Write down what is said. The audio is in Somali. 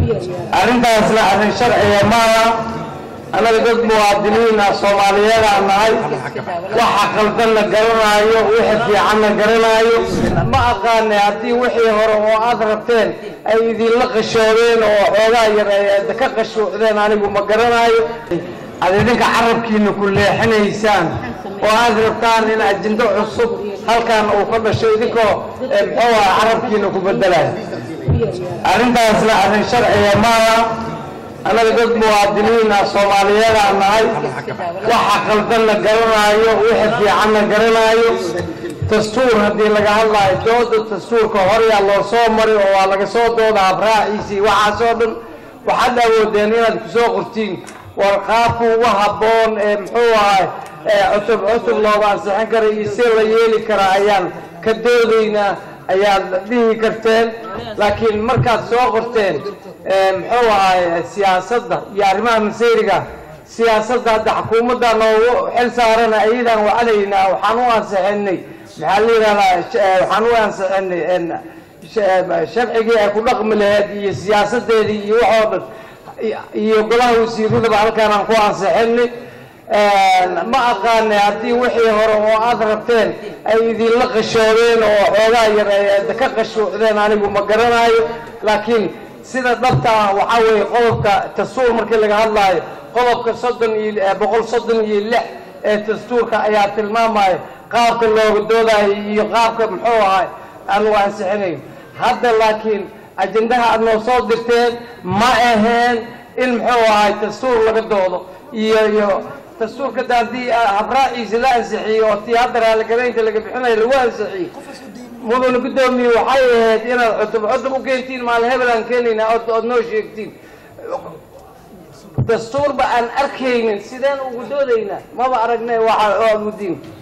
arrintaasna arrin sharciya maaha anaga dad muwaadiniin ah Soomaaliyeed aan nahay waxa qaldanna garanaayo wixii fiicanna garanaayo ma aqaan haddii wixii hore oo aad rabteen ay idin la qashoodeen oo xoogaa yar ay ka qashoodeen anigu ma garanaayo adinka carabkiina ku leexinaysaan oo aad rabtaan in ajendo cusub halkan uu ka dhasho idinkoo muxuu carabkiina ku bedelayo arrintaasna arrin sharciya maaha anaga dad muwaadiniin ah Soomaaliyeed aan nahay waxa qaldanna garanaayo wixii fiicanna garanaayo dastuur haddii laga hadlayo dooda dastuurka hore yaa loo soo maray oo waa laga soo doodaa raaciisii waxaasoo dhan waxaad awoodeen inaad ku soo qortiin warqaabku ugu habboon muxuu ahay cutub looga ansixin karay iyo si la yeeli karaa ayaan ka doodaynaa ayaad dhihi karteen laakiin markaad soo qorteen muxuu ahay siyaasadda iyo arrimaha masiiriga siyaasadda hadda xukuumadda noogu xil saarana ayadaan wacdaynaa waxaan u ansixinay maxaa la yidhahdaa waxaan u ansixinay sharcigii ay ku dhaqmi lahayd iyo siyaasadeedii iyo waxoo dhan iyo golaha wasiiradaba halkaan aan ku ansixinay ma aqaan haddii wixii hore oo aad rabteen ay idin la qashoodeen oo xoogaa yar ay ka qashoodeen anigu ma garanaayo laakiin sida dhabta ah waxa weeye qodobka dastuur markii laga hadlaayo qodobka 136 ee dastuurka ayaa tilmaamaya qaabka looga doodayo iyo qaabka muxuu ahay aanu ansixinayn hadda laakiin ajendaha aad noo soo dirteen ma aheen in muxuu ahay dastuur laga doodo iyo dastuurka haddii habraaciisa la ansixiyo oo tiyaatar halgadaynta laga bixinayo lagu ansixiyo mudane gudoomiye waxay ahayd inaad cutub u keentiin maalin hebel aan keenaynaa ood noo sheegtiin dastuurba aan arkaynin sideen ugu doodaynaa maba aragnay waxa oo mudiin